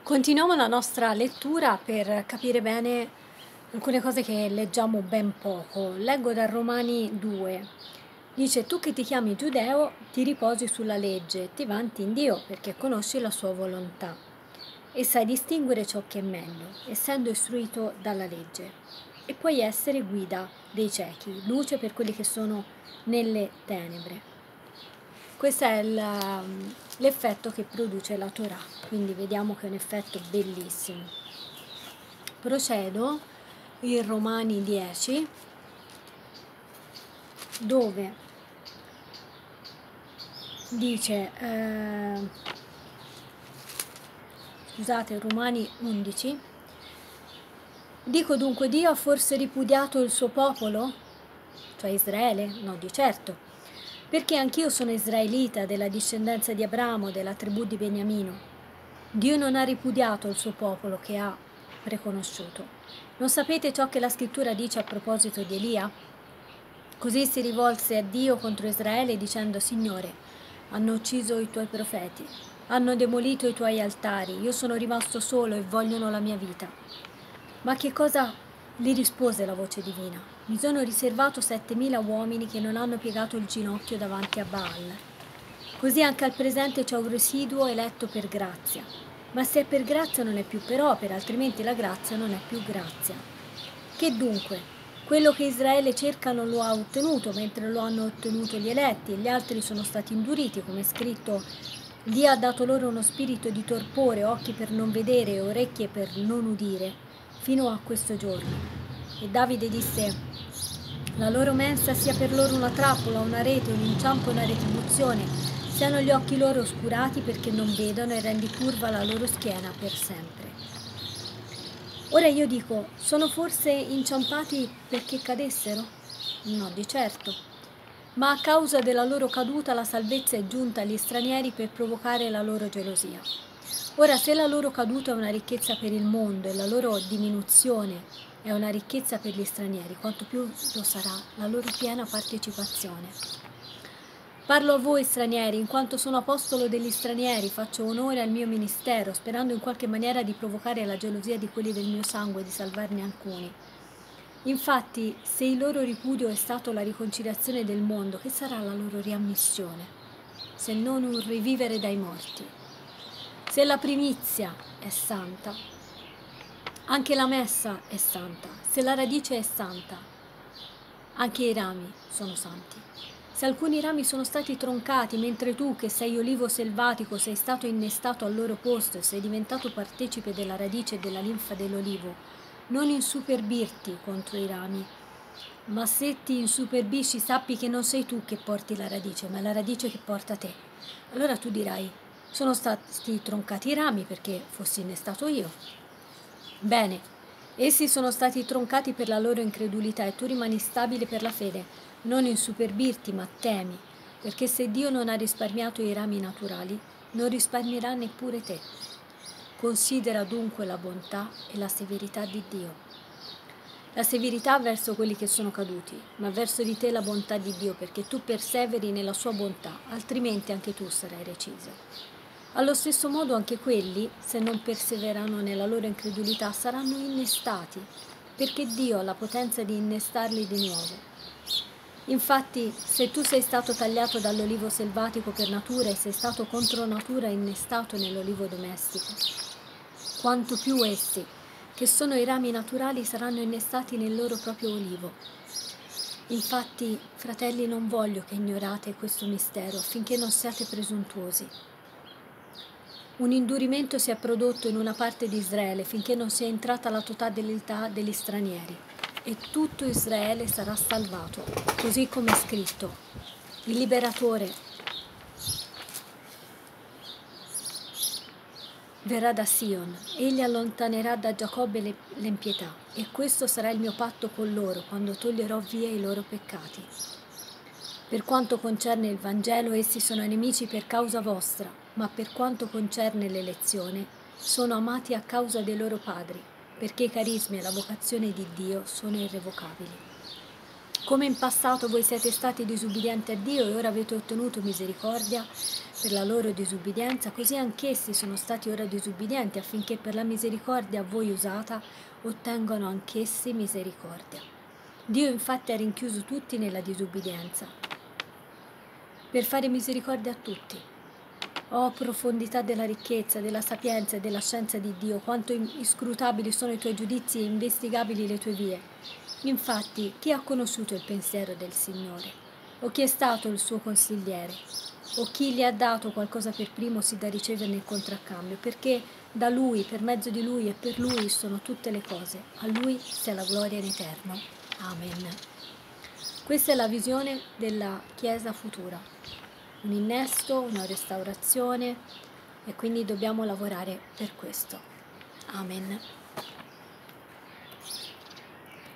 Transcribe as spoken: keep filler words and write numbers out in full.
Continuiamo la nostra lettura per capire bene alcune cose che leggiamo ben poco. Leggo da Romani due. Dice: tu che ti chiami giudeo, ti riposi sulla legge, ti vanti in Dio perché conosci la sua volontà e sai distinguere ciò che è meglio, essendo istruito dalla legge. E puoi essere guida dei ciechi, luce per quelli che sono nelle tenebre. Questo è il- l'effetto che produce la Torah, quindi vediamo che è un effetto bellissimo. Procedo in Romani dieci, dove dice, eh, scusate, Romani undici, dico dunque Dio ha forse ripudiato il suo popolo? Cioè Israele? No, di certo. Perché anch'io sono israelita, della discendenza di Abramo, della tribù di Beniamino. Dio non ha ripudiato il suo popolo che ha preconosciuto. Non sapete ciò che la scrittura dice a proposito di Elia? Così si rivolse a Dio contro Israele dicendo: Signore, hanno ucciso i tuoi profeti, hanno demolito i tuoi altari, io sono rimasto solo e vogliono la mia vita. Ma che cosa gli rispose la voce divina? Mi sono riservato settemila uomini che non hanno piegato il ginocchio davanti a Baal. Così anche al presente c'è un residuo eletto per grazia. Ma se è per grazia non è più per opera, altrimenti la grazia non è più grazia. Che dunque? Quello che Israele cerca non lo ha ottenuto, mentre lo hanno ottenuto gli eletti, e gli altri sono stati induriti, come è scritto: Dio ha dato loro uno spirito di torpore, occhi per non vedere e orecchie per non udire, fino a questo giorno. E Davide disse: la loro mensa sia per loro una trappola, una rete, un inciampo e una retribuzione. Siano gli occhi loro oscurati perché non vedono e rendi curva la loro schiena per sempre. Ora io dico, sono forse inciampati perché cadessero? No, di certo. Ma a causa della loro caduta la salvezza è giunta agli stranieri per provocare la loro gelosia. Ora, se la loro caduta è una ricchezza per il mondo e la loro diminuzione è una ricchezza per gli stranieri, quanto più lo sarà la loro piena partecipazione. Parlo a voi stranieri, in quanto sono apostolo degli stranieri, faccio onore al mio ministero, sperando in qualche maniera di provocare la gelosia di quelli del mio sangue e di salvarne alcuni. Infatti, se il loro ripudio è stato la riconciliazione del mondo, che sarà la loro riammissione, se non un rivivere dai morti? Se la primizia è santa, anche la messa è santa. Se la radice è santa, anche i rami sono santi. Se alcuni rami sono stati troncati, mentre tu, che sei olivo selvatico, sei stato innestato al loro posto e sei diventato partecipe della radice e della linfa dell'olivo, non insuperbirti contro i rami. Ma se ti insuperbisci, sappi che non sei tu che porti la radice, ma è la radice che porta te. Allora tu dirai: sono stati troncati i rami perché fossi innestato io. Bene, essi sono stati troncati per la loro incredulità e tu rimani stabile per la fede. Non insuperbirti, ma temi, perché se Dio non ha risparmiato i rami naturali, non risparmierà neppure te. Considera dunque la bontà e la severità di Dio. La severità verso quelli che sono caduti, ma verso di te la bontà di Dio, perché tu perseveri nella sua bontà, altrimenti anche tu sarai reciso. Allo stesso modo anche quelli, se non perseverano nella loro incredulità, saranno innestati, perché Dio ha la potenza di innestarli di nuovo. Infatti, se tu sei stato tagliato dall'olivo selvatico per natura e sei stato contro natura innestato nell'olivo domestico, quanto più essi, che sono i rami naturali, saranno innestati nel loro proprio olivo. Infatti, fratelli, non voglio che ignorate questo mistero, affinché non siate presuntuosi. Un indurimento si è prodotto in una parte di Israele, finché non sia entrata la totalità degli stranieri, e tutto Israele sarà salvato, così come è scritto: il liberatore verrà da Sion, egli allontanerà da Giacobbe l'impietà, e questo sarà il mio patto con loro, quando toglierò via i loro peccati. Per quanto concerne il Vangelo, essi sono nemici per causa vostra, ma per quanto concerne l'elezione, sono amati a causa dei loro padri, perché i carismi e la vocazione di Dio sono irrevocabili. Come in passato voi siete stati disubbidienti a Dio e ora avete ottenuto misericordia per la loro disubbidienza, così anch'essi sono stati ora disubbidienti, affinché per la misericordia a voi usata ottengano anch'essi misericordia. Dio infatti ha rinchiuso tutti nella disubbidienza, per fare misericordia a tutti. Oh, profondità della ricchezza, della sapienza e della scienza di Dio, quanto inscrutabili sono i tuoi giudizi e investigabili le tue vie. Infatti, chi ha conosciuto il pensiero del Signore? O chi è stato il suo consigliere? O chi gli ha dato qualcosa per primo sì da ricevere nel contraccambio? Perché da Lui, per mezzo di Lui e per Lui sono tutte le cose. A Lui sia la gloria in eterno. Amen. Questa è la visione della Chiesa futura. Un innesto, una restaurazione, e quindi dobbiamo lavorare per questo. Amen.